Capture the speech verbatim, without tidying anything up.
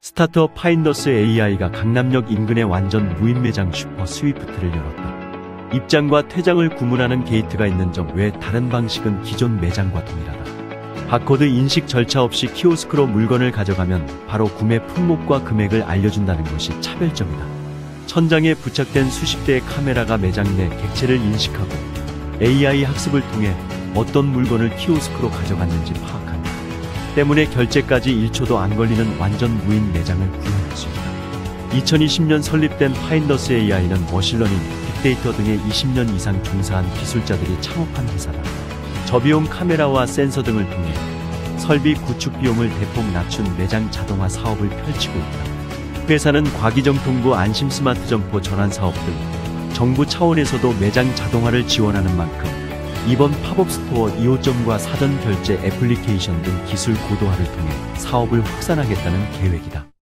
스타트업 파인더스 에이아이가 강남역 인근의 완전 무인 매장 슈퍼 스위프트를 열었다. 입장과 퇴장을 구분하는 게이트가 있는 점 외 다른 방식은 기존 매장과 동일하다. 바코드 인식 절차 없이 키오스크로 물건을 가져가면 바로 구매 품목과 금액을 알려준다는 것이 차별점이다. 천장에 부착된 수십 대의 카메라가 매장 내 객체를 인식하고 에이아이 학습을 통해 어떤 물건을 키오스크로 가져갔는지 파악한다. 때문에 결제까지 일 초도 안 걸리는 완전 무인 매장을 구현할 수 있다. 이천이십 년 설립된 파인더스 에이아이는 머신러닝, 빅데이터 등에 이십 년 이상 종사한 기술자들이 창업한 회사다. 저비용 카메라와 센서 등을 통해 설비 구축 비용을 대폭 낮춘 매장 자동화 사업을 펼치고 있다. 회사는 과기정통부 안심 스마트 점포 전환 사업 등 정부 차원에서도 매장 자동화를 지원하는 만큼 이번 팝업 스토어 이 호점과 사전 결제 애플리케이션 등 기술 고도화를 통해 사업을 확산하겠다는 계획이다.